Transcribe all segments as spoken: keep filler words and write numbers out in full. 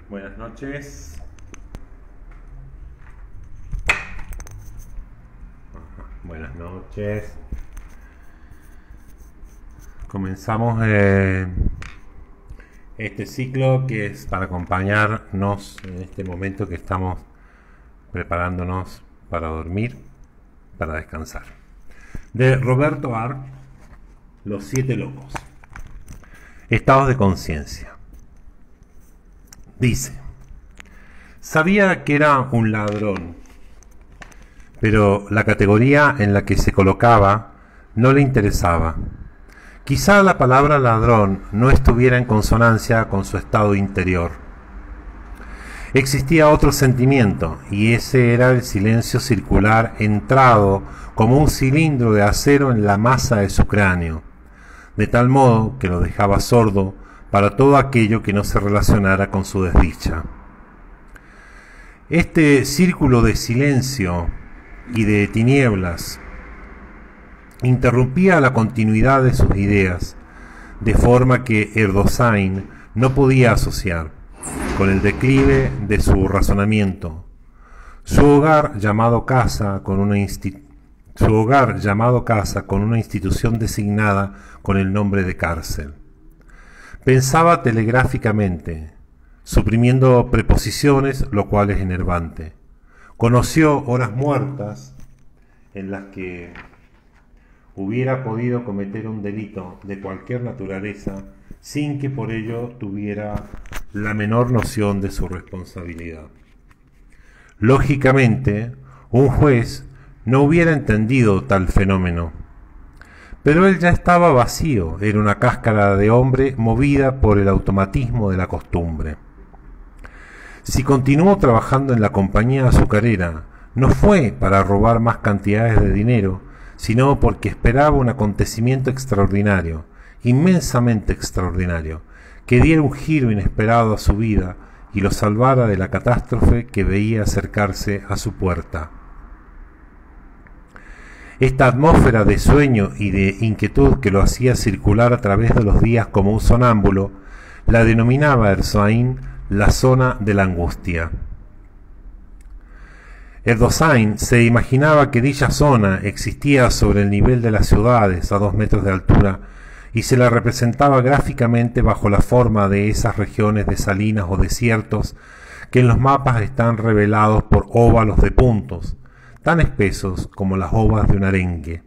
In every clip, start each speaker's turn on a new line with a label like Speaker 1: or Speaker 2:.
Speaker 1: Buenas noches. Buenas noches. Comenzamos eh, este ciclo que es para acompañarnos en este momento que estamos preparándonos para dormir, para descansar. De Roberto Arlt, Los siete locos. Estados de conciencia. Dice: sabía que era un ladrón, pero la categoría en la que se colocaba no le interesaba. Quizá la palabra ladrón no estuviera en consonancia con su estado interior. Existía otro sentimiento, y ese era el silencio circular entrado como un cilindro de acero en la masa de su cráneo, de tal modo que lo dejaba sordo para todo aquello que no se relacionara con su desdicha. Este círculo de silencio y de tinieblas interrumpía la continuidad de sus ideas, de forma que Erdős no podía asociar, con el declive de su razonamiento, su hogar llamado casa con una institución su hogar llamado casa con una institución designada con el nombre de cárcel. Pensaba telegráficamente, suprimiendo preposiciones, lo cual es enervante. Conoció horas muertas en las que hubiera podido cometer un delito de cualquier naturaleza sin que por ello tuviera la menor noción de su responsabilidad. Lógicamente, un juez no hubiera entendido tal fenómeno, pero él ya estaba vacío, era una cáscara de hombre movida por el automatismo de la costumbre. Si continuó trabajando en la compañía azucarera, no fue para robar más cantidades de dinero, sino porque esperaba un acontecimiento extraordinario, inmensamente extraordinario, que diera un giro inesperado a su vida y lo salvara de la catástrofe que veía acercarse a su puerta. Esta atmósfera de sueño y de inquietud que lo hacía circular a través de los días como un sonámbulo, la denominaba Erdős la zona de la angustia. Erdős se imaginaba que dicha zona existía sobre el nivel de las ciudades a dos metros de altura y se la representaba gráficamente bajo la forma de esas regiones de salinas o desiertos que en los mapas están revelados por óvalos de puntos, tan espesos como las ovas de un arenque.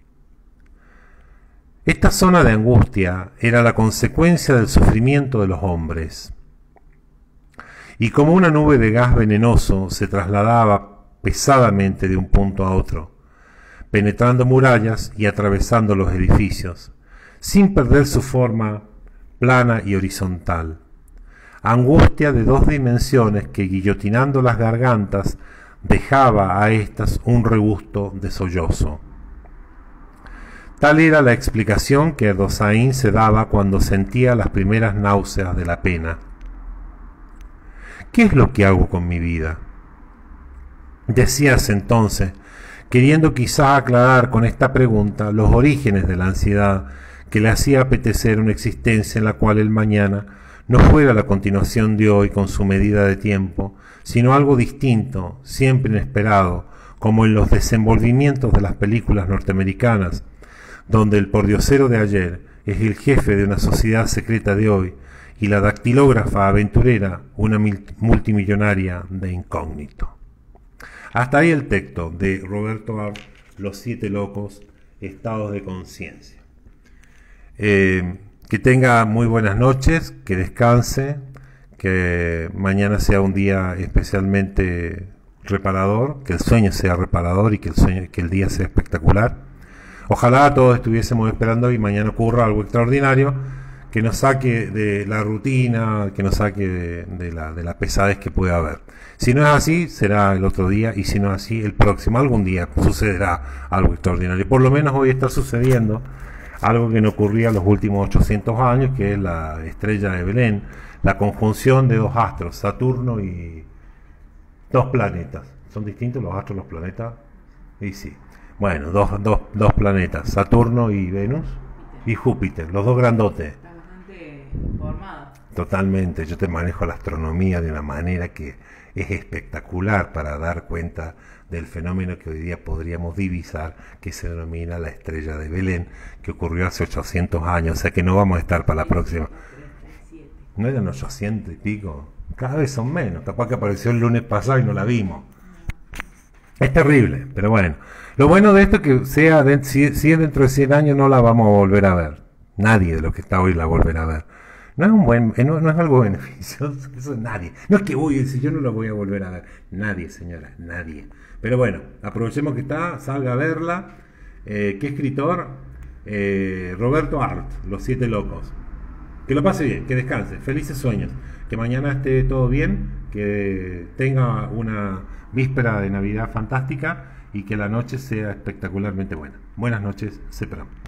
Speaker 1: Esta zona de angustia era la consecuencia del sufrimiento de los hombres, y como una nube de gas venenoso se trasladaba pesadamente de un punto a otro, penetrando murallas y atravesando los edificios, sin perder su forma plana y horizontal. Angustia de dos dimensiones que, guillotinando las gargantas, dejaba a éstas un regusto de sollozo. Tal era la explicación que Erdős se daba cuando sentía las primeras náuseas de la pena. ¿Qué es lo que hago con mi vida?, decíase entonces, queriendo quizá aclarar con esta pregunta los orígenes de la ansiedad que le hacía apetecer una existencia en la cual el mañana no fuera la continuación de hoy con su medida de tiempo, sino algo distinto, siempre inesperado, como en los desenvolvimientos de las películas norteamericanas, donde el pordiosero de ayer es el jefe de una sociedad secreta de hoy y la dactilógrafa aventurera una multimillonaria de incógnito. Hasta ahí el texto de Roberto Arlt, Los siete locos, estados de conciencia. Eh, que tenga muy buenas noches, que descanse, que mañana sea un día especialmente reparador, que el sueño sea reparador y que el, sueño, que el día sea espectacular. Ojalá todos estuviésemos esperando y mañana ocurra algo extraordinario que nos saque de la rutina, que nos saque de, de, la, de la pesadez que pueda haber. Si no es así, será el otro día, y si no es así, el próximo. Algún día sucederá algo extraordinario. Por lo menos hoy está sucediendo algo que no ocurría en los últimos ochocientos años, que es la estrella de Belén, la conjunción de dos astros, Saturno y dos planetas. ¿Son distintos los astros y los planetas? Y sí. Bueno, dos, dos, dos planetas, Saturno y Venus y Júpiter, los dos grandotes.
Speaker 2: Está bastante informada.
Speaker 1: Totalmente, yo te manejo la astronomía de una manera que es espectacular para dar cuenta del fenómeno que hoy día podríamos divisar, que se denomina la estrella de Belén, que ocurrió hace ochocientos años, o sea que no vamos a estar para la próxima. ¿No eran ochocientos y pico? Cada vez son menos, capaz que apareció el lunes pasado y no la vimos. Es terrible, pero bueno. Lo bueno de esto es que sea de, si, si es dentro de cien años no la vamos a volver a ver. Nadie de los que está hoy la volverá a ver. No es un buen, no, no es algo beneficioso, eso es nadie. No es que voy a decir yo no la voy a volver a ver. Nadie, señora, nadie. Pero bueno, aprovechemos que está, salga a verla. Eh, ¿Qué escritor? Eh, Roberto Art, Los Siete Locos. Que lo pase bien, que descanse, felices sueños, que mañana esté todo bien, que tenga una víspera de Navidad fantástica y que la noche sea espectacularmente buena. Buenas noches, Cepram.